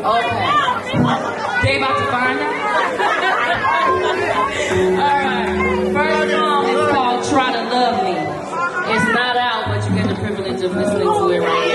Okay. They about to find out? Alright. First song is called Try to Love Me. It's not out, but you get the privilege of listening to it right now.